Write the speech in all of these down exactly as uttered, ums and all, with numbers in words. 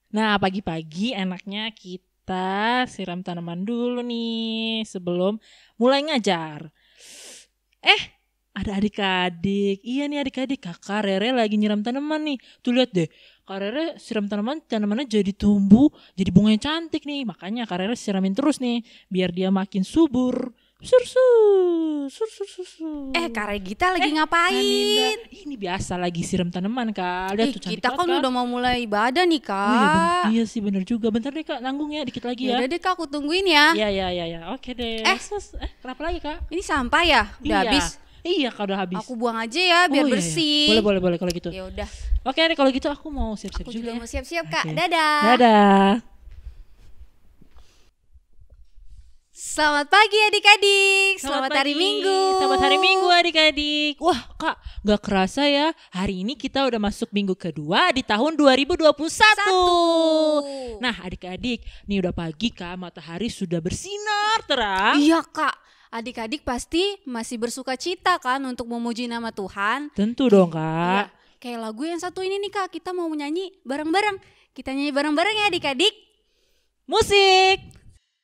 Nah, pagi-pagi enaknya kita siram tanaman dulu nih sebelum mulai ngajar. Eh, ada adik-adik. Iya nih adik-adik, Kakak Rere lagi nyiram tanaman nih. Tuh lihat deh, Kak Rere siram tanaman, tanamannya jadi tumbuh, jadi bunganya cantik nih. Makanya Kak Rere siramin terus nih, biar dia makin subur. Sur sur, sur sur sur. sur. Eh, Kak Regita lagi Eh, ngapain? Aninda, ini biasa lagi siram tanaman Kak. Lihat Ih, tuh cantik kita kan banget, Kak. udah mau mulai ibadah nih, Kak. Oh iya, ben- iya sih bener juga. Bentar deh Kak, nanggung ya dikit lagi ya. Yaudah deh Kak, aku tungguin ya. Iya iya iya ya. Oke deh. Eh. Sus, eh kenapa lagi Kak? Ini sampah ya? Udah Iya. habis. Iya Kak udah habis. Aku buang aja ya biar Oh, iya, iya. bersih. Boleh boleh boleh kalau gitu. Ya udah. Oke deh kalau gitu aku mau siap-siap Aku juga juga ya. mau siap-siap, Kak. Oke. Dadah. Dadah. Selamat pagi adik-adik. Selamat, hari pagi. Minggu. Selamat hari Minggu adik-adik. Wah Kak, gak kerasa ya. Hari ini kita udah masuk minggu kedua di tahun dua ribu dua puluh satu. Satu. Nah adik-adik, nih udah pagi Kak, matahari sudah bersinar terang. Iya, Kak. Adik-adik pasti masih bersuka cita kan untuk memuji nama Tuhan. Tentu dong Iya. Kak. Kayak lagu yang satu ini nih, Kak. Kita mau nyanyi bareng-bareng. Kita nyanyi bareng-bareng ya adik-adik. Musik.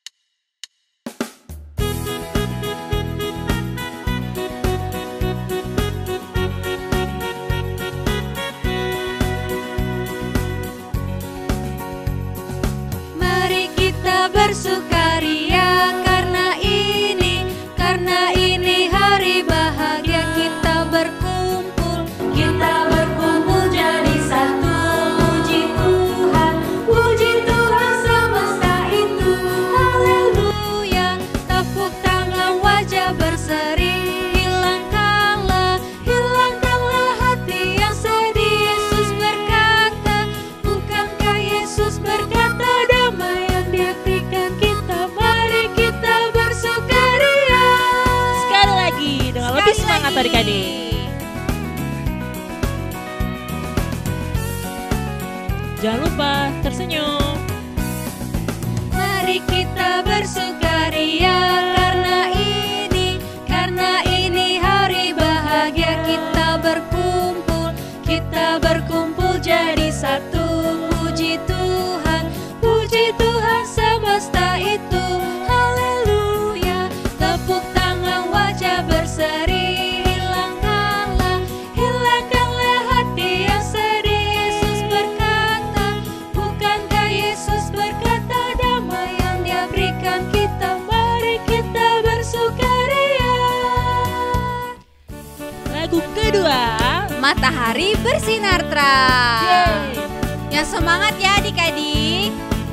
Mari kita bersukaria karena ini, karena ini hari bahagia. Kita berkumpul, kita berkumpul jadi satu. Puji Tuhan, puji Tuhan semesta itu. Haleluya, tepuk tangan wajah berseri. Hilangkanlah, hilangkanlah hati yang sedih. Yesus berkata, bukankah Yesus berkata damai yang Dia berikan kita. Mari kita bersukaria. Sekali lagi dengan Sekali lebih semangat lagi. adik-adik. Jangan lupa tersenyum. Mari kita bersukaria karena ini, karena ini hari bahagia. Kita berkumpul, kita berkumpul jadi satu. Puji Tuhan, puji Tuhan semesta itu. Haleluya, tepuk tangan wajah berseri. Hilangkanlah, hilangkanlah hati yang sedih. Yesus berkata, bukankah Yesus berkata damai yang Dia berikan kita. Mari kita bersukaria. Lagu kedua. Matahari bersinar terang. Yeay. Yang semangat ya adik-adik.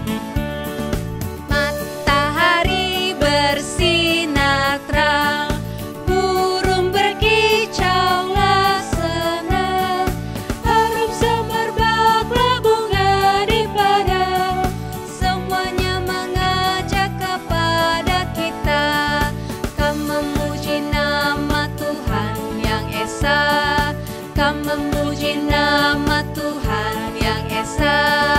Matahari bersinar terang, burung berkicaulah senang, harum semerbaklah bunga di padang. Semuanya mengajak kepada kita, kan memuji nama Tuhan yang esa, kan memuji nama Tuhan yang esa.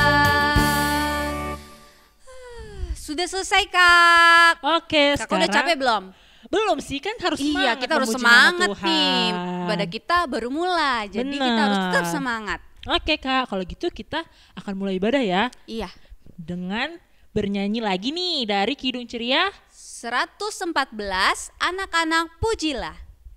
Sudah selesai, Kak. Oke, Kakak sekarang udah capek belum? belum sih kan harus semangat. Iya, kita harus memuji nama semangat Tuhan. nih. Ibadah kita baru mulai, jadi kita harus Benar. tetap semangat. Oke Kak, kalau gitu kita akan mulai ibadah ya Iya. dengan bernyanyi lagi nih dari Kidung Ceria. seratus empat belas anak-anak pujilah.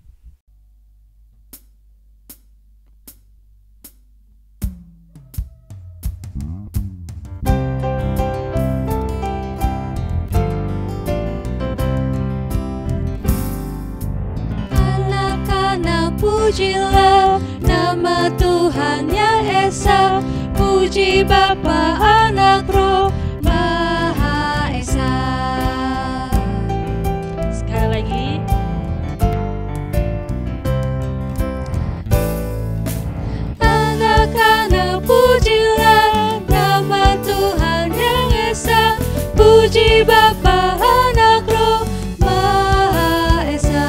Anak-anak pujilah nama Tuhan yang esa. Puji Bapa, Anak, Roh Maha Esa. Sekali lagi. Anak-anak pujilah nama Tuhan yang esa. Puji Bapa, Anak, Roh Maha Esa.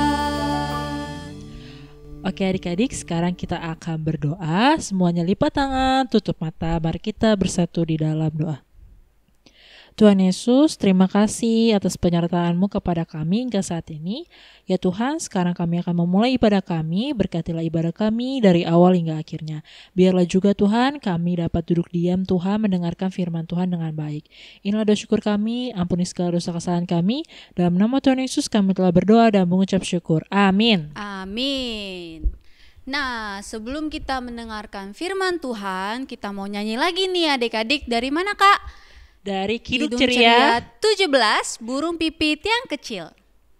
Oke adik-adik, sekarang kita akan berdoa. Semuanya lipat tangan, tutup mata. Mari kita bersatu di dalam doa. Tuhan Yesus, terima kasih atas penyertaan-Mu kepada kami hingga saat ini. Ya Tuhan, sekarang kami akan memulai ibadah kami, berkatilah ibadah kami dari awal hingga akhirnya. Biarlah juga Tuhan, kami dapat duduk diam Tuhan, mendengarkan firman Tuhan dengan baik. Inilah doa syukur kami, ampuni segala dosa kesalahan kami. Dalam nama Tuhan Yesus kami telah berdoa dan mengucap syukur. Amin. Amin. Nah, sebelum kita mendengarkan firman Tuhan, kita mau nyanyi lagi nih adik-adik. Dari mana Kak? Dari Kidung Kidung Ceria tujuh belas, burung pipit yang kecil.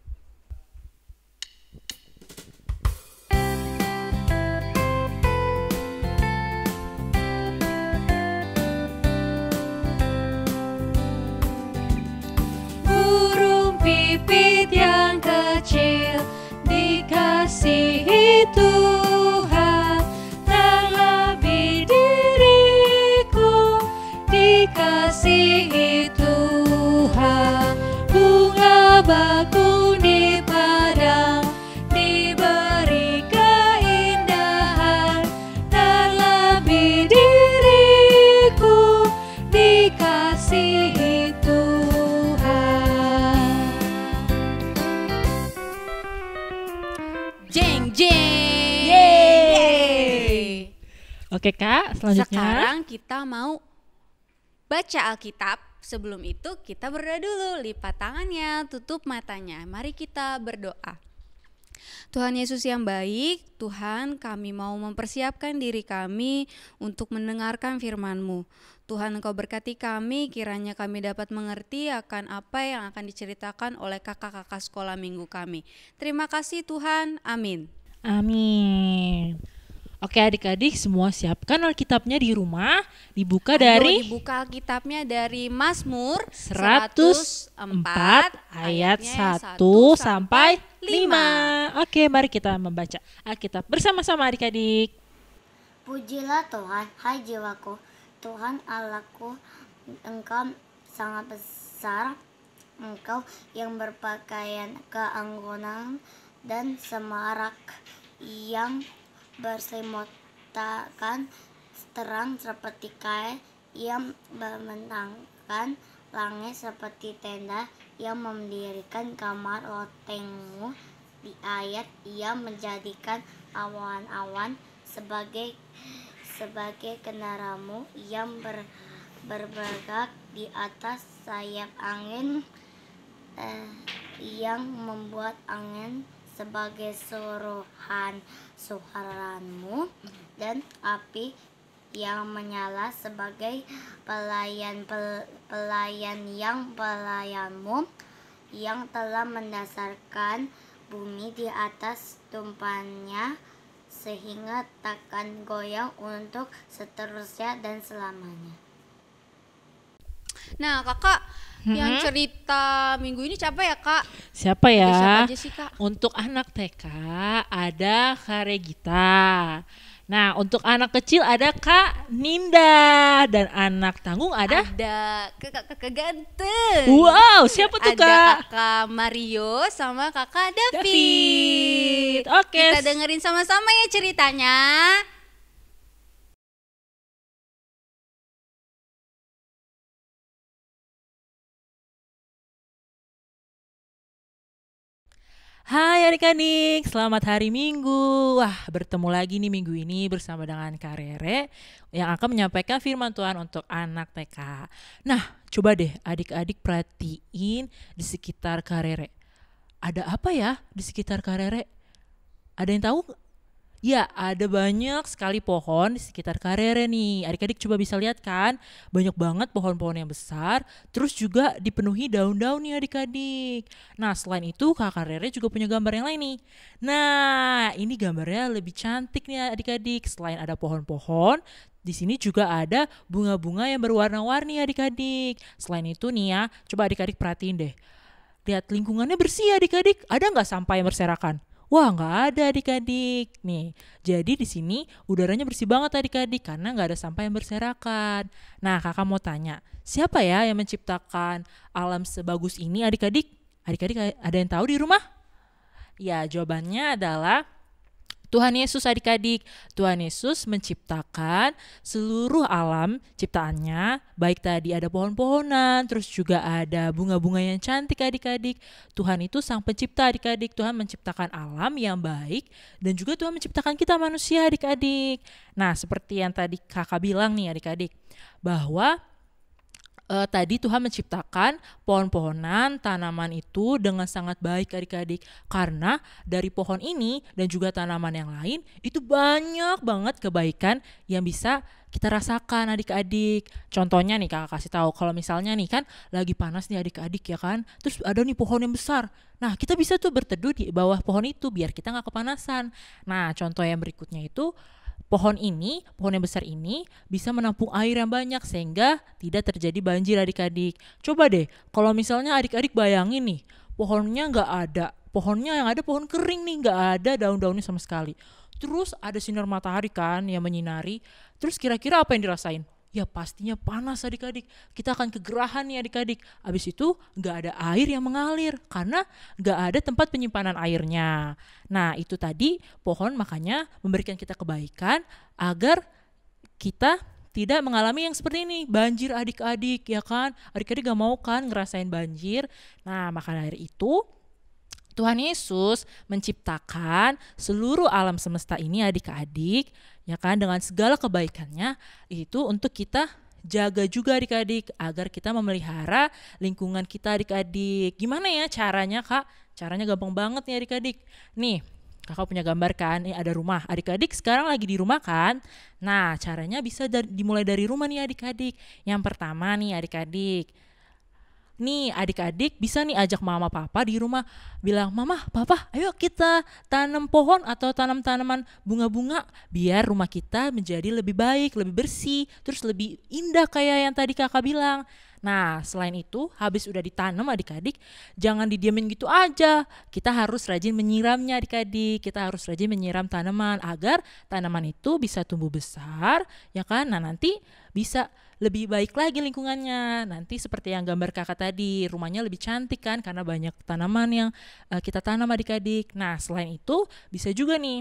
Burung pipit yang kecil dikasihi Tuhan, terlebih diriku dikasihi Tuhan. Bunga bakung di padang diberi keindahan, terlebih diriku dikasihi Tuhan. Jeng jeng. Yeay. Oke Kak, selanjutnya Sekarang kita mau baca Alkitab. Sebelum itu kita berdoa dulu. Lipat tangannya, tutup matanya. Mari kita berdoa. Tuhan Yesus yang baik, Tuhan, kami mau mempersiapkan diri kami untuk mendengarkan firman-Mu. Tuhan, Engkau berkati kami, kiranya kami dapat mengerti akan apa yang akan diceritakan oleh kakak-kakak sekolah minggu kami. Terima kasih Tuhan, amin. Amin. Oke adik-adik semua siapkan Alkitabnya di rumah. Dibuka Ayo, dari dibuka Alkitabnya dari Mazmur seratus empat ayat satu sampai lima. Oke, mari kita membaca Alkitab bersama-sama adik-adik. Pujilah Tuhan, hai jiwaku, Tuhan Allahku, Engkau sangat besar, Engkau yang berpakaian keanggunan dan semarak, yang berselimutkan terang seperti kain, yang membentangkan langit seperti tenda, yang mendirikan kamar lotengmu di ayat, yang menjadikan awan-awan sebagai sebagai kendaramu, yang ber, bergerak di atas sayap angin, eh, yang membuat angin sebagai suruhan suaramu, dan api yang menyala sebagai pelayan pel, pelayan yang pelayanmu, yang telah mendasarkan bumi di atas tumpannya sehingga takkan goyang untuk seterusnya dan selamanya. Nah kakak, Hmm. yang cerita minggu ini siapa ya kak? Siapa ya? Ada siapa aja sih kak? Untuk anak T K ada Kak Regita. Nah, untuk anak kecil ada Kak Ninda, dan anak tanggung ada Ada kakak-kakak ganteng. Wow, siapa tuh Ada Kak? kakak Mario sama kakak David. David. Oke. Kita dengerin sama-sama ya ceritanya. Hai adik-adik, selamat hari Minggu. Wah, bertemu lagi nih minggu ini bersama dengan Kak Rere yang akan menyampaikan firman Tuhan untuk anak T K. Nah, coba deh adik-adik perhatiin di sekitar Kak Rere. Ada apa ya di sekitar Kak Rere? Ada yang tahu? Ya, ada banyak sekali pohon di sekitar Kak Rere nih. Adik-adik coba bisa lihat kan, banyak banget pohon-pohon yang besar, terus juga dipenuhi daun-daun nih adik-adik. Nah, selain itu Kak Rere juga punya gambar yang lain nih. Nah, ini gambarnya lebih cantik nih adik-adik. Selain ada pohon-pohon, di sini juga ada bunga-bunga yang berwarna-warni adik-adik. Selain itu nih ya, coba adik-adik perhatiin deh. Lihat lingkungannya bersih adik-adik. Ada nggak sampah yang berserakan? Wah, nggak ada adik-adik. Nih, jadi di sini udaranya bersih banget adik-adik karena nggak ada sampah yang berserakan. Nah, kakak mau tanya, siapa ya yang menciptakan alam sebagus ini adik-adik? Adik-adik ada yang tahu di rumah? Ya, jawabannya adalah Tuhan Yesus adik-adik, Tuhan Yesus menciptakan seluruh alam ciptaannya, baik tadi ada pohon-pohonan, terus juga ada bunga-bunga yang cantik adik-adik. Tuhan itu sang pencipta adik-adik, Tuhan menciptakan alam yang baik dan juga Tuhan menciptakan kita manusia adik-adik. Nah seperti yang tadi kakak bilang nih adik-adik, bahwa Uh, tadi Tuhan menciptakan pohon-pohonan, tanaman itu dengan sangat baik adik-adik. Karena dari pohon ini dan juga tanaman yang lain itu banyak banget kebaikan yang bisa kita rasakan adik-adik. Contohnya nih kakak kasih tahu, kalau misalnya nih kan lagi panas nih adik-adik ya kan, terus ada nih pohon yang besar. Nah kita bisa tuh berteduh di bawah pohon itu biar kita gak kepanasan. Nah contoh yang berikutnya itu, pohon ini, pohon yang besar ini bisa menampung air yang banyak sehingga tidak terjadi banjir adik-adik. Coba deh, kalau misalnya adik-adik bayangin nih, pohonnya nggak ada, pohonnya yang ada pohon kering nih, nggak ada daun-daunnya sama sekali. Terus ada sinar matahari kan yang menyinari, terus kira-kira apa yang dirasain? Ya pastinya panas adik-adik, kita akan kegerahan nih adik-adik. Abis itu gak ada air yang mengalir karena gak ada tempat penyimpanan airnya. Nah itu tadi pohon makanya memberikan kita kebaikan agar kita tidak mengalami yang seperti ini, banjir adik-adik ya kan. Adik-adik gak mau kan ngerasain banjir. Nah maka dari itu Tuhan Yesus menciptakan seluruh alam semesta ini adik-adik, ya kan, dengan segala kebaikannya itu untuk kita jaga juga adik-adik agar kita memelihara lingkungan kita adik-adik. Gimana ya caranya kak? Caranya gampang banget nih adik-adik. Nih kakak punya gambar kan, ini ada rumah. Adik-adik sekarang lagi di rumah kan? Nah caranya bisa dari, dimulai dari rumah nih adik-adik. Yang pertama nih adik-adik, nih adik-adik bisa nih ajak mama papa di rumah, bilang mama papa ayo kita tanam pohon atau tanam tanaman bunga-bunga biar rumah kita menjadi lebih baik, lebih bersih, terus lebih indah kayak yang tadi kakak bilang. Nah selain itu habis udah ditanam adik-adik jangan didiamin gitu aja, kita harus rajin menyiramnya adik-adik, kita harus rajin menyiram tanaman agar tanaman itu bisa tumbuh besar ya kan. Nah nanti bisa lebih baik lagi lingkungannya, nanti seperti yang gambar kakak tadi rumahnya lebih cantik kan karena banyak tanaman yang uh, kita tanam adik-adik. Nah selain itu bisa juga nih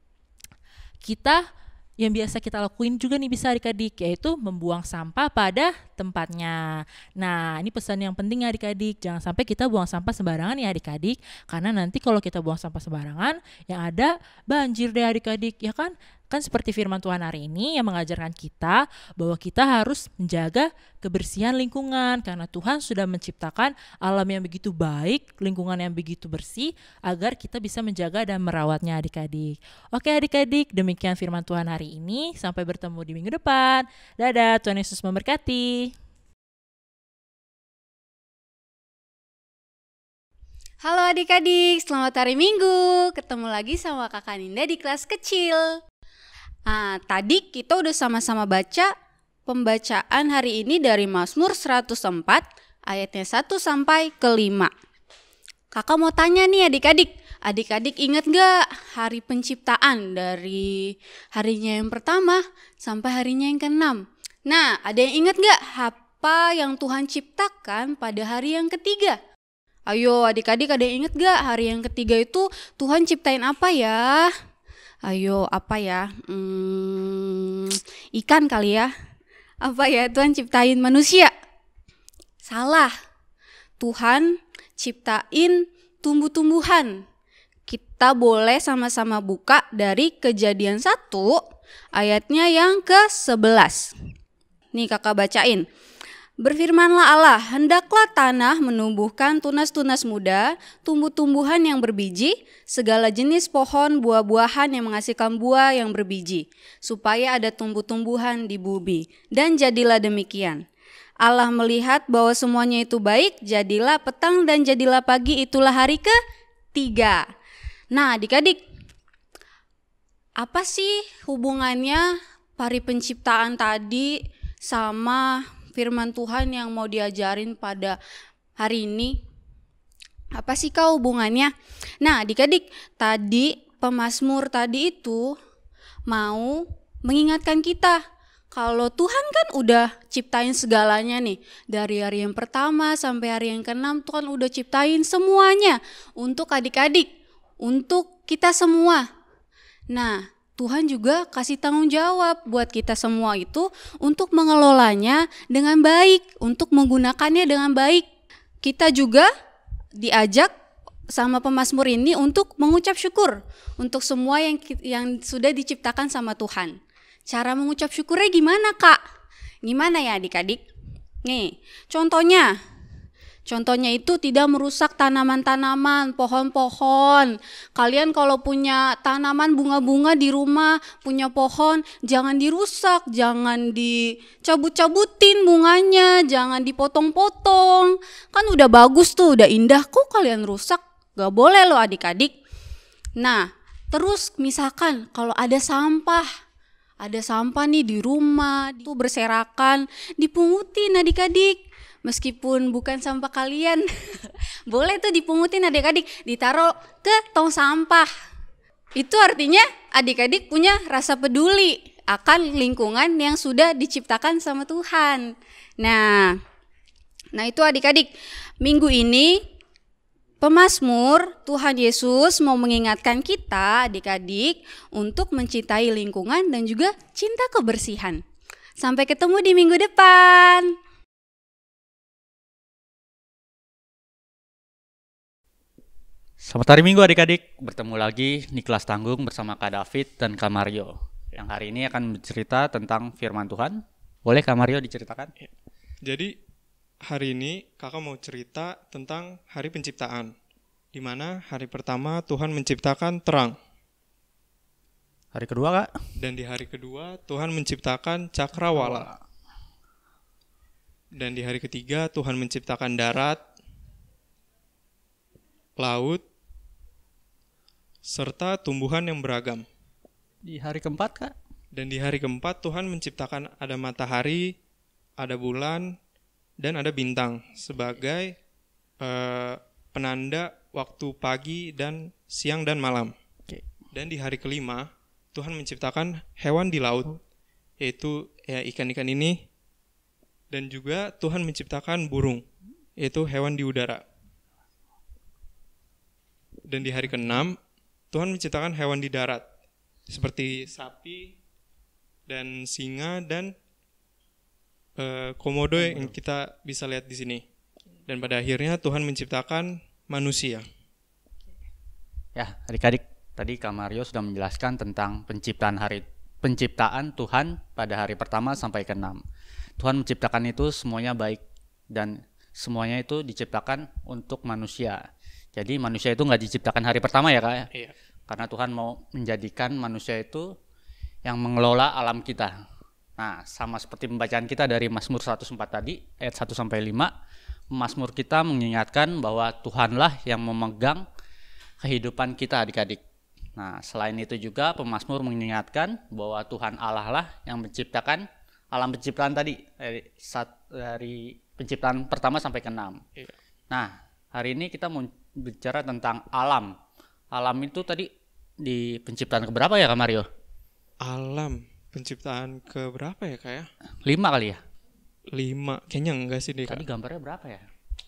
kita yang biasa kita lakuin juga nih bisa adik-adik, yaitu membuang sampah pada tempatnya. Nah ini pesan yang penting adik-adik, jangan sampai kita buang sampah sembarangan ya adik-adik, karena nanti kalau kita buang sampah sembarangan yang ada banjir deh adik-adik ya kan. Kan seperti firman Tuhan hari ini yang mengajarkan kita bahwa kita harus menjaga kebersihan lingkungan karena Tuhan sudah menciptakan alam yang begitu baik, lingkungan yang begitu bersih agar kita bisa menjaga dan merawatnya adik-adik. Oke adik-adik, demikian firman Tuhan hari ini. Sampai bertemu di minggu depan. Dadah, Tuhan Yesus memberkati. Halo adik-adik, selamat hari Minggu. Ketemu lagi sama kakak Ninda di kelas kecil. Nah, tadi kita udah sama-sama baca pembacaan hari ini dari Mazmur seratus empat ayatnya satu sampai ke lima. Kakak mau tanya nih adik-adik, adik-adik ingat gak hari penciptaan dari harinya yang pertama sampai harinya yang keenam? Nah, ada yang ingat gak apa yang Tuhan ciptakan pada hari yang ketiga? Ayo adik-adik, ada yang ingat gak hari yang ketiga itu Tuhan ciptain apa ya? Ayo apa ya? Hmm, ikan kali ya? Apa ya? Tuhan ciptain manusia? Salah. Tuhan ciptain tumbuh-tumbuhan. Kita boleh sama-sama buka dari Kejadian satu ayatnya yang ke sebelas. Nih kakak bacain. Berfirmanlah Allah, hendaklah tanah menumbuhkan tunas-tunas muda, tumbuh-tumbuhan yang berbiji, segala jenis pohon buah-buahan yang menghasilkan buah yang berbiji, supaya ada tumbuh-tumbuhan di bumi. Dan jadilah demikian. Allah melihat bahwa semuanya itu baik, jadilah petang dan jadilah pagi, itulah hari ketiga. Nah adik-adik, apa sih hubungannya hari penciptaan tadi sama firman Tuhan yang mau diajarin pada hari ini? Apa sih kau hubungannya? Nah adik-adik, tadi pemazmur tadi itu mau mengingatkan kita kalau Tuhan kan udah ciptain segalanya nih. Dari hari yang pertama sampai hari yang keenam Tuhan udah ciptain semuanya untuk adik-adik, untuk kita semua. Nah, Tuhan juga kasih tanggung jawab buat kita semua itu untuk mengelolanya dengan baik, untuk menggunakannya dengan baik. Kita juga diajak sama pemazmur ini untuk mengucap syukur untuk semua yang yang sudah diciptakan sama Tuhan. Cara mengucap syukurnya gimana, Kak? Gimana ya adik-adik? Nih, contohnya. Contohnya itu tidak merusak tanaman-tanaman, pohon-pohon. Kalian kalau punya tanaman bunga-bunga di rumah, punya pohon, jangan dirusak, jangan dicabut-cabutin bunganya, jangan dipotong-potong. Kan udah bagus tuh, udah indah, kok kalian rusak? Gak boleh loh adik-adik. Nah, terus misalkan kalau ada sampah, ada sampah nih di rumah, itu berserakan, dipungutin adik-adik. Meskipun bukan sampah kalian, boleh tuh dipungutin adik-adik, ditaruh ke tong sampah. Itu artinya adik-adik punya rasa peduli akan lingkungan yang sudah diciptakan sama Tuhan. Nah, nah itu adik-adik, minggu ini pemazmur Tuhan Yesus mau mengingatkan kita adik-adik untuk mencintai lingkungan dan juga cinta kebersihan. Sampai ketemu di minggu depan. Selamat hari Minggu adik-adik, bertemu lagi Niklas Tanggung bersama Kak David dan Kak Mario. Yang hari ini akan bercerita tentang firman Tuhan. Boleh Kak Mario diceritakan? Jadi hari ini kakak mau cerita tentang hari penciptaan, di mana hari pertama Tuhan menciptakan terang. Hari kedua Kak? Dan di hari kedua Tuhan menciptakan cakrawala. Dan di hari ketiga Tuhan menciptakan darat, laut, serta tumbuhan yang beragam. Di hari keempat Kak? Dan di hari keempat Tuhan menciptakan ada matahari, ada bulan, dan ada bintang sebagai uh, penanda waktu pagi dan siang dan malam. Oke. Dan di hari kelima Tuhan menciptakan hewan di laut, yaitu ya, ikan-ikan ini. Dan juga Tuhan menciptakan burung, yaitu hewan di udara. Dan di hari keenam Tuhan menciptakan hewan di darat seperti sapi dan singa dan uh, komodo yang kita bisa lihat di sini. Dan pada akhirnya Tuhan menciptakan manusia. Ya, adik-adik, tadi Kak Mario sudah menjelaskan tentang penciptaan hari penciptaan Tuhan pada hari pertama sampai ke enam. Tuhan menciptakan itu semuanya baik dan semuanya itu diciptakan untuk manusia. Jadi manusia itu nggak diciptakan hari pertama ya Kak ya? Iya. Karena Tuhan mau menjadikan manusia itu yang mengelola alam kita. Nah, sama seperti pembacaan kita dari Mazmur seratus empat tadi, ayat satu sampai lima, Mazmur kita mengingatkan bahwa Tuhanlah yang memegang kehidupan kita adik-adik. Nah, selain itu juga pemazmur mengingatkan bahwa Tuhan Allah lah yang menciptakan alam penciptaan tadi, dari, dari penciptaan pertama sampai ke enam. Iya. Nah, hari ini kita mau bicara tentang alam. Alam itu tadi di penciptaan keberapa ya Kak Mario? Alam penciptaan keberapa ya Kak ya? Lima kali ya? Lima, kayaknya enggak sih deh Kak. Tadi gambarnya berapa ya?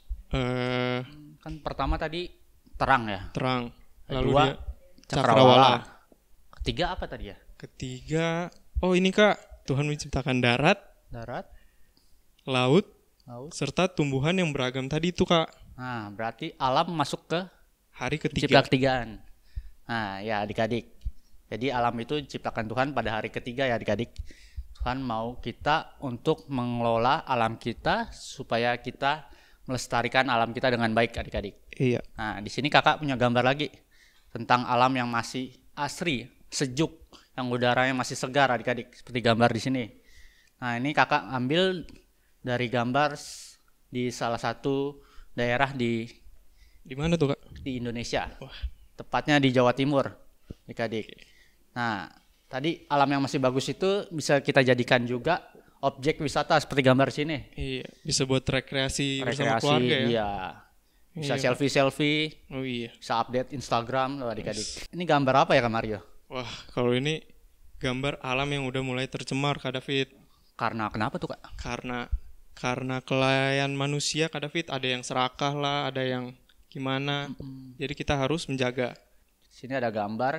Uh, Kan pertama tadi terang ya? terang, lalu Kedua, dia cakrawala. cakrawala. Ketiga apa tadi ya? Ketiga, oh ini Kak, Tuhan menciptakan darat, Darat, laut, laut. serta tumbuhan yang beragam tadi itu Kak. Nah, berarti alam masuk ke Hari pencipta ketiga. ketigaan. Nah, ya adik-adik. Jadi alam itu diciptakan Tuhan pada hari ketiga ya adik-adik. Tuhan mau kita untuk mengelola alam kita supaya kita melestarikan alam kita dengan baik adik-adik. Iya. Nah, di sini kakak punya gambar lagi tentang alam yang masih asri, sejuk, yang udaranya masih segar adik-adik, seperti gambar di sini. Nah, ini kakak ambil dari gambar di salah satu daerah di Di mana tuh Kak? di Indonesia. Wah. Tepatnya di Jawa Timur, adik-adik. Nah, tadi alam yang masih bagus itu bisa kita jadikan juga objek wisata seperti gambar sini. Iya, bisa buat rekreasi, bersama Rekreasi, keluarga ya. iya. Bisa Iya. selfie-selfie, Oh iya. bisa update Instagram loh adik-adik. Ini gambar apa ya Kak Mario? Wah, kalau ini gambar alam yang udah mulai tercemar Kak David. Karena kenapa tuh Kak? Karena karena kelalaian manusia Kak David, ada yang serakah lah, ada yang gimana. Jadi kita harus menjaga. Sini ada gambar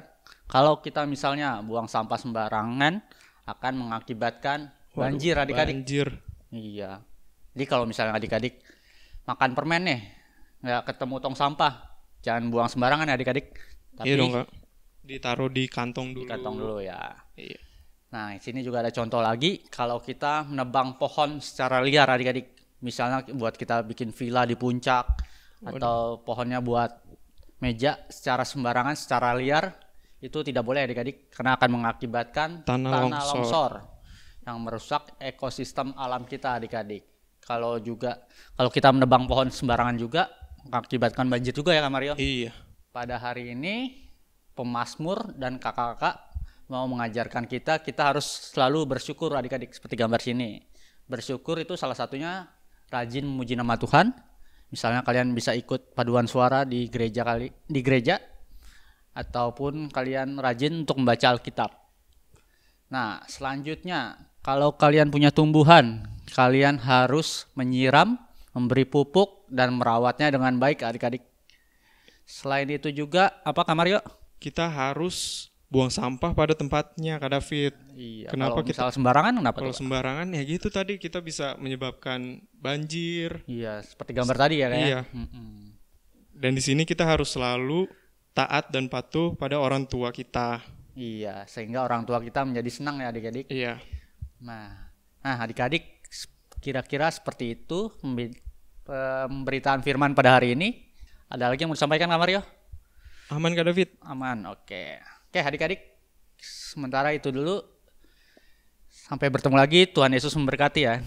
Kalau kita misalnya buang sampah sembarangan akan mengakibatkan banjir Waduh, adik-adik. Banjir. Iya. Jadi kalau misalnya adik-adik makan permen nih, nggak ketemu tong sampah, jangan buang sembarangan ya adik-adik. Tapi Iya dong Kak. Ditaruh di kantong dulu. di kantong dulu ya. Iya. Nah, di sini juga ada contoh lagi kalau kita menebang pohon secara liar adik-adik. Misalnya buat kita bikin villa di puncak atau pohonnya buat meja secara sembarangan, secara liar, itu tidak boleh adik-adik karena akan mengakibatkan Tanah tanah, longsor. longsor yang merusak ekosistem alam kita adik-adik. Kalau juga kalau kita menebang pohon sembarangan juga mengakibatkan banjir juga ya Kak Mario. Iya. Pada hari ini pemazmur dan kakak-kakak mau mengajarkan kita kita harus selalu bersyukur adik-adik seperti gambar sini. Bersyukur itu salah satunya rajin memuji nama Tuhan. Misalnya kalian bisa ikut paduan suara di gereja kali di gereja ataupun kalian rajin untuk membaca Alkitab. Nah, selanjutnya kalau kalian punya tumbuhan, kalian harus menyiram, memberi pupuk dan merawatnya dengan baik adik-adik. Selain itu juga apa Kak Mario? Kita harus buang sampah pada tempatnya Kak David. Iya, Kenapa kalau kita- misal sembarangan kenapa Kalau tuh, Kak? sembarangan ya gitu tadi kita bisa menyebabkan banjir. Iya, seperti gambar tadi ya kayak. Iya. Dan di sini kita harus selalu taat dan patuh pada orang tua kita. Iya, sehingga orang tua kita menjadi senang ya adik-adik. Iya. Nah, nah adik-adik kira-kira seperti itu pembe- pemberitaan firman pada hari ini. Ada lagi yang mau disampaikan Kak Mario? Aman Kak David? Aman, oke. Oke adik-adik, sementara itu dulu. Sampai bertemu lagi, Tuhan Yesus memberkati ya.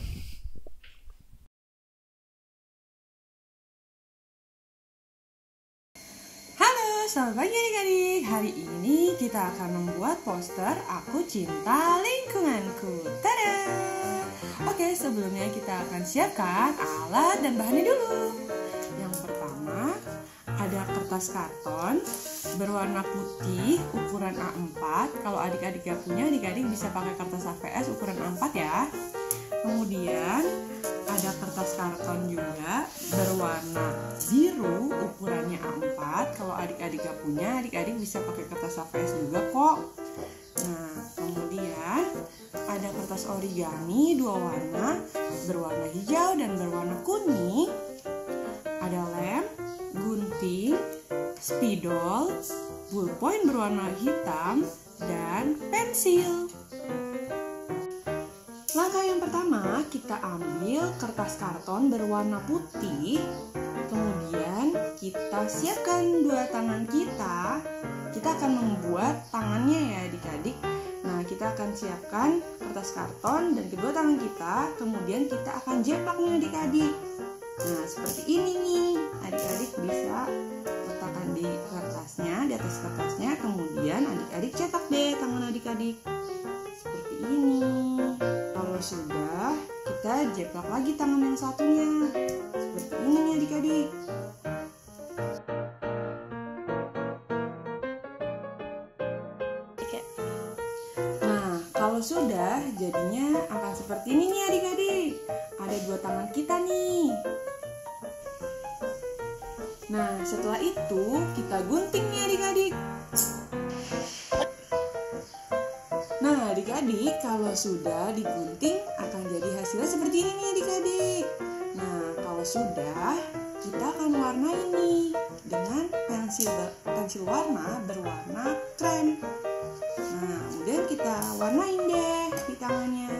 Halo, selamat pagi adik-adik. Hari ini kita akan membuat poster Aku Cinta Lingkunganku. Tada! Oke, sebelumnya kita akan siapkan alat dan bahannya dulu. Yang pertama, ada kertas karton berwarna putih ukuran A empat. Kalau adik-adik gak punya, adik-adik bisa pakai kertas A V S ukuran A empat ya. Kemudian ada kertas karton juga berwarna biru ukurannya A empat. Kalau adik-adik gak punya, adik-adik bisa pakai kertas A V S juga kok. Nah, kemudian ada kertas origami dua warna, berwarna hijau dan berwarna kuning. Ada lem, gunting, spidol, ballpoint berwarna hitam, dan pensil. Langkah yang pertama, kita ambil kertas karton berwarna putih. Kemudian kita siapkan dua tangan kita. Kita akan membuat tangannya ya adik-adik. Nah, kita akan siapkan kertas karton dan kedua tangan kita. Kemudian kita akan jeplaknya adik-adik. Nah, seperti ini nih. Adik-adik bisa letakkan di kertasnya, di atas kertasnya. Kemudian adik-adik cetak deh tangan adik-adik. Seperti ini. Kalau sudah, kita jeplak lagi tangan yang satunya. Seperti ini nih adik-adik. Nah, kalau sudah, jadinya akan seperti ini nih adik-adik. Ada dua tangan kita nih. Nah, setelah itu kita gunting nih adik-adik. Nah, adik-adik kalau sudah digunting akan jadi hasilnya seperti ini nih adik-adik. Nah, kalau sudah kita akan warnai ini dengan pensil pensil warna berwarna krem. Nah, kemudian kita warnain deh di tangannya.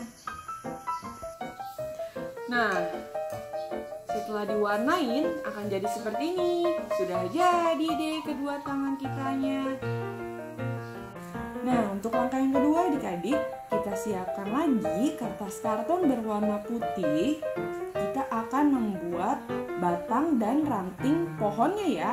Nah, setelah diwarnain akan jadi seperti ini. Sudah jadi deh kedua tangan kitanya. Nah, untuk langkah yang kedua adik-adik, kita siapkan lagi kertas karton berwarna putih. Kita akan membuat batang dan ranting pohonnya ya.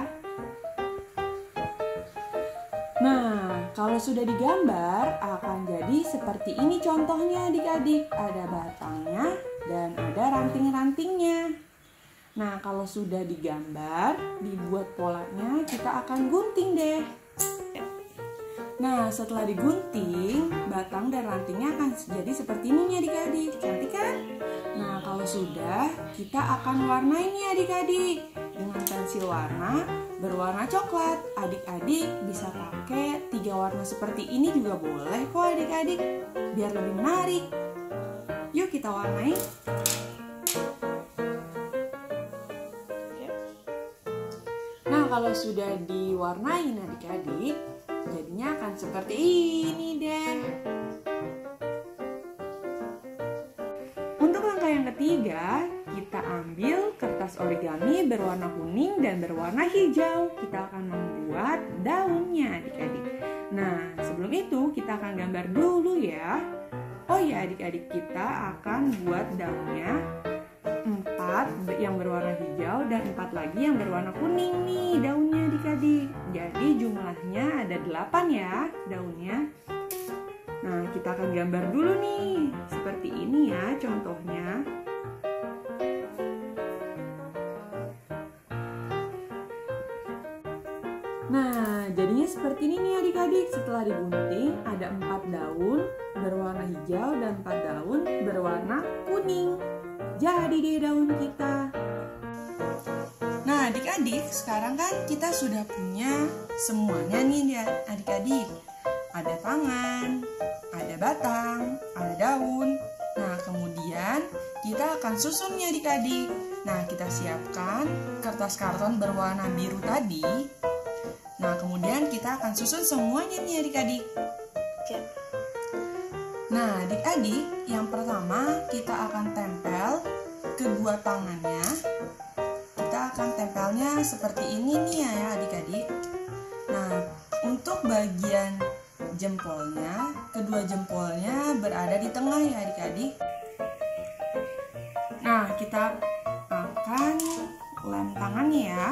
Nah, kalau sudah digambar akan jadi seperti ini contohnya adik-adik. Ada batangnya dan ada ranting-rantingnya. Nah, kalau sudah digambar, dibuat polanya, kita akan gunting deh. Nah, setelah digunting, batang dan rantingnya akan jadi seperti ini nih adik-adik. Cantik kan? Nah, kalau sudah, kita akan warnai nih adik-adik dengan pensil warna berwarna coklat. Adik-adik bisa pakai tiga warna seperti ini juga boleh kok adik-adik, biar lebih menarik. Yuk kita warnai. Nah, kalau sudah diwarnain adik-adik, jadinya akan seperti ini deh. Untuk langkah yang ketiga, kita ambil kertas origami berwarna kuning dan berwarna hijau. Kita akan membuat daunnya adik-adik. Nah, sebelum itu kita akan gambar dulu ya. Oh ya adik-adik, kita akan buat daunnya empat yang berwarna hijau dan empat lagi yang berwarna kuning nih daunnya adik-adik. Jadi jumlahnya ada delapan ya daunnya. Nah, kita akan gambar dulu nih. Seperti ini ya contohnya. Nah, jadinya seperti ini nih adik-adik. Setelah digunting, ada empat daun berwarna hijau dan empat daun berwarna kuning. Jadi deh daun kita. Nah, adik-adik, sekarang kan kita sudah punya semuanya nih ya adik-adik. Ada tangan, ada batang, ada daun. Nah, kemudian kita akan susun nih adik-adik. Nah, kita siapkan kertas karton berwarna biru tadi. Nah, kemudian kita akan susun semuanya nih adik-adik. Nah, adik-adik, yang pertama kita akan tempel kedua tangannya. Kita akan tempelnya seperti ini nih ya adik-adik. Nah, untuk bagian jempolnya, kedua jempolnya berada di tengah ya adik-adik. Nah, kita akan lem tangannya ya.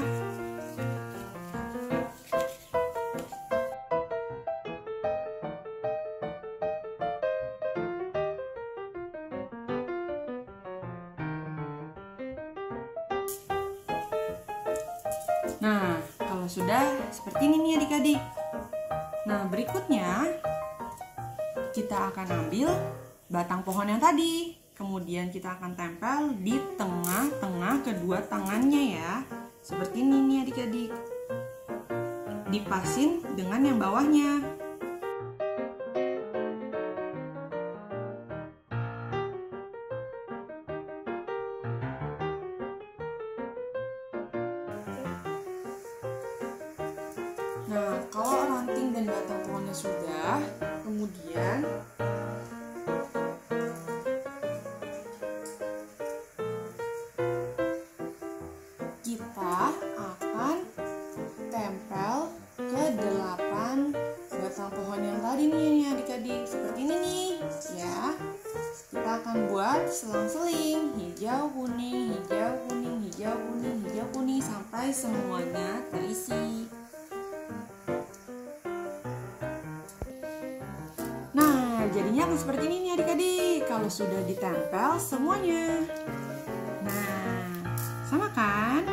Nah, kalau sudah seperti ini nih adik-adik. Nah, berikutnya kita akan ambil batang pohon yang tadi. Kemudian kita akan tempel di tengah-tengah kedua tangannya ya. Seperti ini nih adik-adik. Dipasin dengan yang bawahnya. Nah, kalau ranting dan batang pohonnya sudah, kemudian kita akan tempel ke delapan batang pohon yang tadi nih adik-adik. Seperti ini nih ya. Kita akan buat selang-seling hijau kuning, hijau kuning, hijau kuning, hijau kuning sampai semuanya terisi. Nah, jadinya akan seperti ini nih adik-adik kalau sudah ditempel semuanya. Nah, sama kan?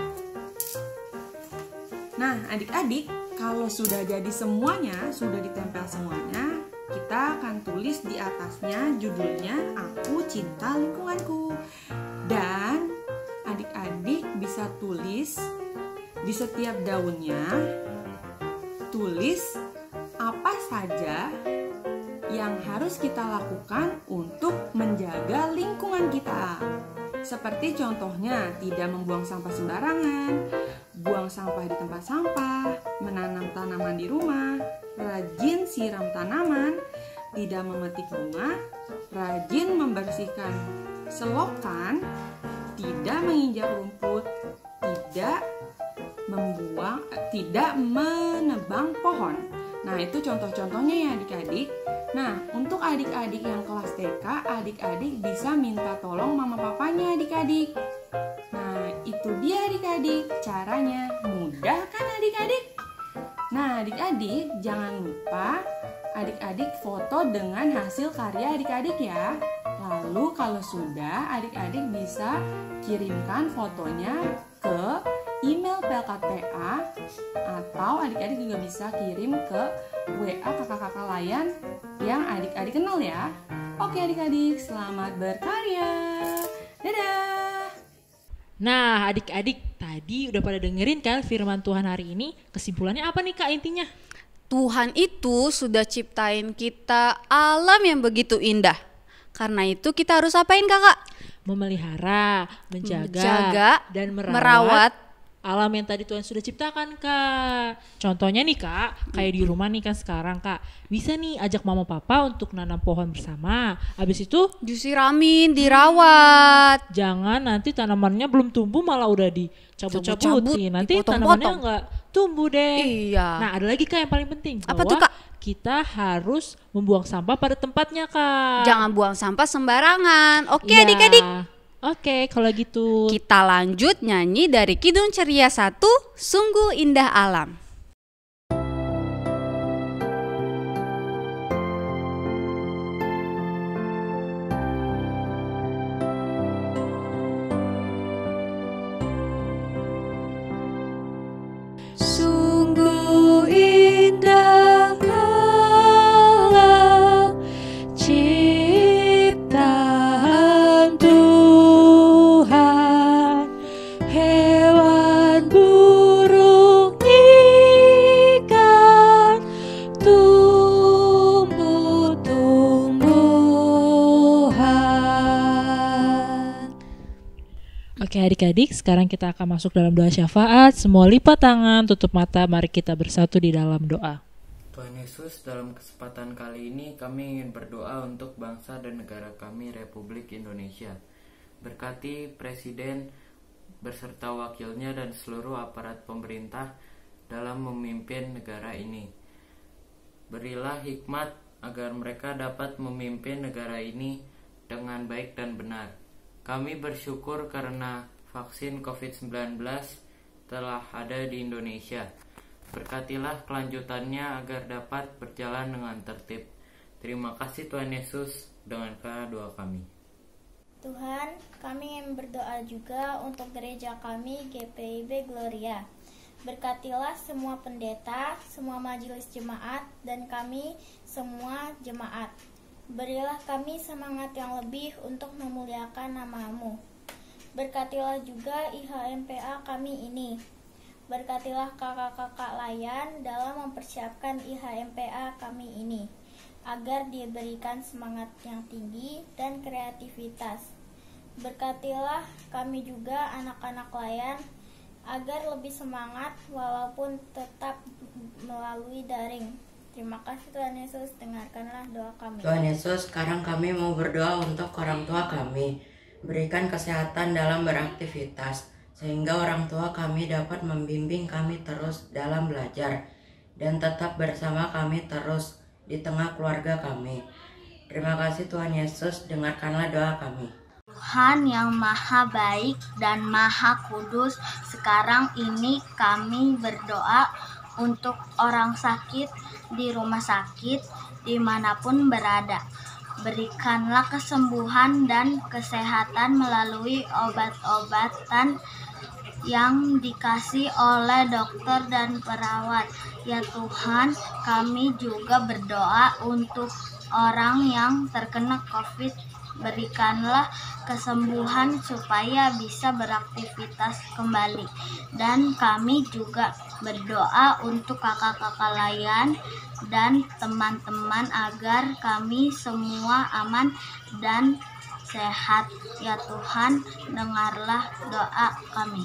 Nah, adik-adik, kalau sudah jadi semuanya, sudah ditempel semuanya, kita akan tulis di atasnya judulnya Aku Cinta Lingkunganku. Dan adik-adik bisa tulis di setiap daunnya, tulis apa saja yang harus kita lakukan untuk menjaga lingkungan kita. Seperti contohnya, tidak membuang sampah sembarangan, buang sampah di tempat sampah, menanam tanaman di rumah, rajin siram tanaman, tidak memetik bunga, rajin membersihkan selokan, tidak menginjak rumput, tidak membuang, tidak menebang pohon. Nah, itu contoh-contohnya ya adik-adik. Nah, untuk adik-adik yang kelas T K, adik-adik bisa minta tolong mama papanya adik-adik. Nah, itu dia adik-adik. Caranya mudah kan adik-adik? Nah, adik-adik jangan lupa adik-adik foto dengan hasil karya adik-adik ya. Lalu kalau sudah, adik-adik bisa kirimkan fotonya ke email P L K P A atau adik-adik juga bisa kirim ke W A kakak-kakak layan yang adik-adik kenal ya. Oke adik-adik, selamat berkarya. Dadah. Nah, adik-adik tadi udah pada dengerin kan firman Tuhan hari ini? Kesimpulannya apa nih Kak intinya? Tuhan itu sudah ciptain kita alam yang begitu indah. Karena itu kita harus apain kakak? Memelihara, menjaga, Menjaga, dan merawat, merawat alam yang tadi Tuhan sudah ciptakan Kak. Contohnya nih Kak, kayak di rumah nih kan sekarang Kak, bisa nih ajak mama papa untuk nanam pohon bersama. Habis itu disiramin, dirawat. jangan nanti tanamannya belum tumbuh malah udah Cabut-cabut, dicabut-cabutin. Nanti dipotong-potong. tanamannya nggak tumbuh deh. Iya. Nah ada lagi Kak yang paling penting, Apa bahwa tuh, Kak? kita harus membuang sampah pada tempatnya Kak. Jangan buang sampah sembarangan. Oke Iya. adik-adik. Oke kalau gitu. Kita lanjut nyanyi dari Kidung Ceria satu, Sungguh Indah Alam. Sungguh indah alam ciptaan Tuhan, hewan burung ikan, tumbuh-tumbuhan. Oke adik-adik, sekarang kita akan masuk dalam doa syafaat. Semua lipat tangan, tutup mata, mari kita bersatu di dalam doa. Tuhan Yesus, dalam kesempatan kali ini kami ingin berdoa untuk bangsa dan negara kami, Republik Indonesia. Berkati Presiden beserta wakilnya dan seluruh aparat pemerintah dalam memimpin negara ini. Berilah hikmat agar mereka dapat memimpin negara ini dengan baik dan benar. Kami bersyukur karena vaksin covid sembilan belas telah ada di Indonesia. Berkatilah kelanjutannya agar dapat berjalan dengan tertib. Terima kasih Tuhan Yesus, dengarkanlah doa kami. Tuhan, kami ingin berdoa juga untuk gereja kami G P I B Gloria. Berkatilah semua pendeta, semua majelis jemaat, dan kami semua jemaat. Berilah kami semangat yang lebih untuk memuliakan nama-Mu. Berkatilah juga I H M P A kami ini. Berkatilah kakak-kakak layan dalam mempersiapkan I H M P A kami ini, agar diberikan semangat yang tinggi dan kreativitas. Berkatilah kami juga anak-anak layan, agar lebih semangat walaupun tetap melalui daring. Terima kasih Tuhan Yesus, dengarkanlah doa kami. Tuhan Yesus, sekarang kami mau berdoa untuk orang tua kami. Berikan kesehatan dalam beraktivitas, sehingga orang tua kami dapat membimbing kami terus dalam belajar, dan tetap bersama kami terus di tengah keluarga kami. Terima kasih Tuhan Yesus, dengarkanlah doa kami. Tuhan yang maha baik dan maha kudus, sekarang ini kami berdoa untuk orang sakit di rumah sakit dimanapun berada. Berikanlah kesembuhan dan kesehatan melalui obat-obatan yang dikasih oleh dokter dan perawat. Ya Tuhan, kami juga berdoa untuk orang yang terkena COVID. Berikanlah kesembuhan supaya bisa beraktivitas kembali. Dan kami juga berdoa untuk kakak-kakak layan dan teman-teman agar kami semua aman dan sehat. Ya Tuhan, dengarlah doa kami.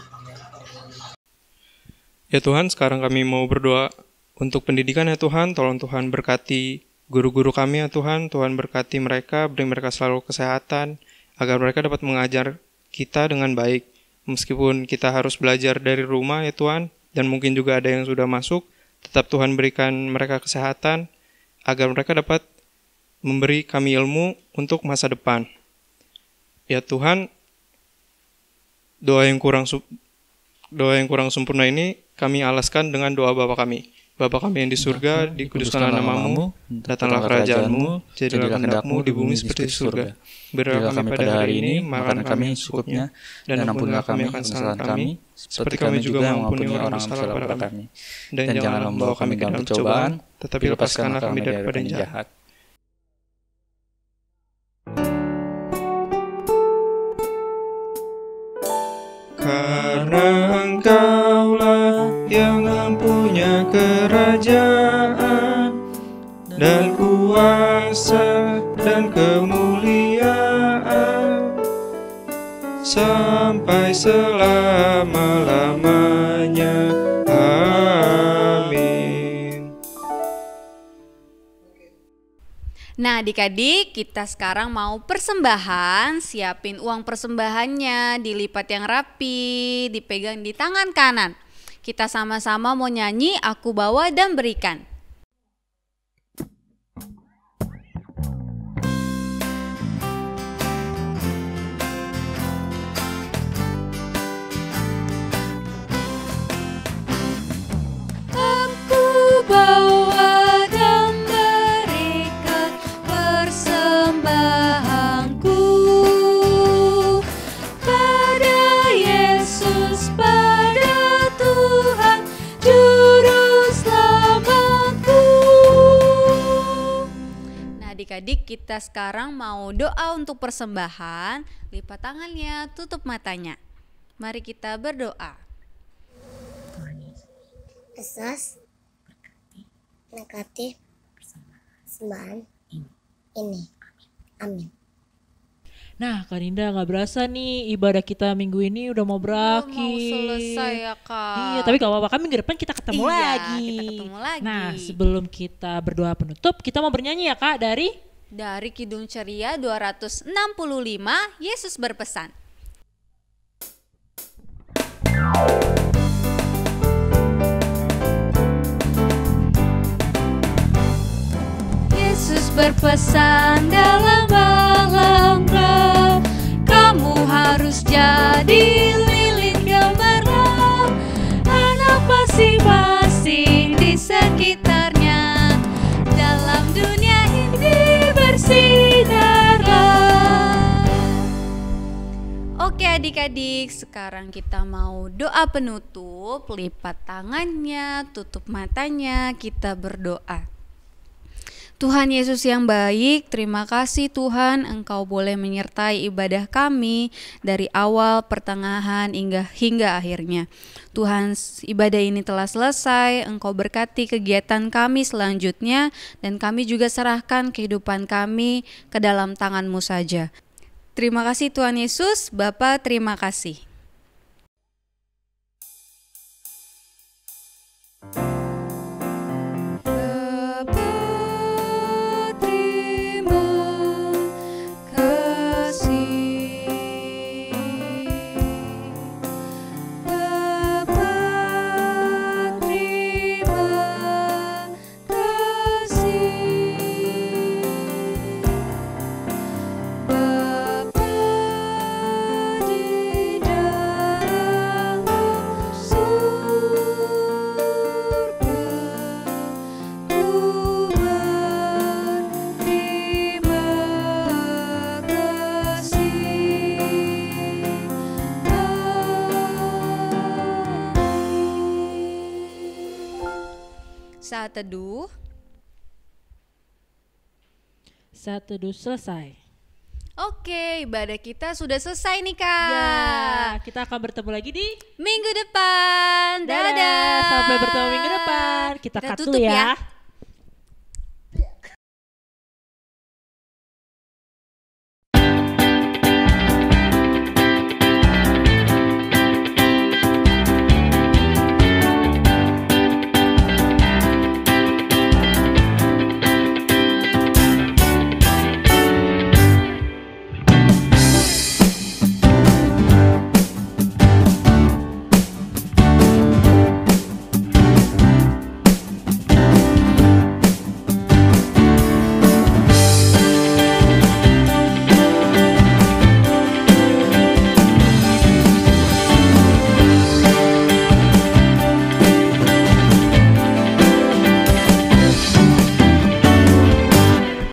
Ya Tuhan, sekarang kami mau berdoa untuk pendidikan ya Tuhan. Tolong Tuhan berkati guru-guru kami ya Tuhan. Tuhan berkati mereka, beri mereka selalu kesehatan, agar mereka dapat mengajar kita dengan baik. Meskipun kita harus belajar dari rumah ya Tuhan, dan mungkin juga ada yang sudah masuk, tetap Tuhan berikan mereka kesehatan, agar mereka dapat memberi kami ilmu untuk masa depan. Ya Tuhan, doa yang kurang doa yang kurang sempurna ini kami alaskan dengan doa Bapa kami. Bapa kami yang di surga, dikuduskanlah namamu, datanglah kerajaanmu, jadilah kehendak-mu di bumi seperti di surga. Berilah kami pada hari ini makanan kami secukupnya, dan ampunilah kami akan kesalahan kami, seperti kami juga mengampuni orang yang bersalah kepada kami. Dan janganlah membawa kami ke dalam pencobaan, tetapi lepaskanlah kami daripada yang jahat. karena Engkaulah yang mempunyai kerajaan dan kuasa dan kemuliaan sampai selama-lamanya. Amin. Nah adik-adik, kita sekarang mau persembahan. Siapin uang persembahannya, dilipat yang rapi, dipegang di tangan kanan. Kita sama-sama mau nyanyi Aku Bawa dan Berikan. Adik-adik, kita sekarang mau doa untuk persembahan. Lipat tangannya, tutup matanya. Mari kita berdoa. Yesus, berkati persembahan ini. Amin. Nah Kak Dinda, gak berasa nih ibadah kita minggu ini udah mau berakhir. Mau selesai ya Kak. Iya, tapi gak apa-apa kan minggu depan kita ketemu iya, lagi. kita ketemu lagi. Nah sebelum kita berdoa penutup, kita mau bernyanyi ya Kak dari Dari Kidung Ceria dua ratus enam puluh lima, Yesus berpesan. Yesus berpesan dalam Al-Quran, kamu harus jadi lilin gemerlap, anak masing-masing di sekitarnya, dalam dunia ini bersinarlah. Oke adik-adik, sekarang kita mau doa penutup. Lipat tangannya, tutup matanya, kita berdoa. Tuhan Yesus yang baik, terima kasih Tuhan Engkau boleh menyertai ibadah kami dari awal, pertengahan, hingga, hingga akhirnya. Tuhan, ibadah ini telah selesai, Engkau berkati kegiatan kami selanjutnya, dan kami juga serahkan kehidupan kami ke dalam tangan-Mu saja. Terima kasih Tuhan Yesus, Bapa terima kasih. Saat teduh. Saat teduh selesai. Oke, ibadah kita sudah selesai nih Kak. Ya, kita akan bertemu lagi di minggu depan. Dadah. Dadah. Sampai bertemu minggu depan. Kita, Kita cut tutup dulu ya. ya.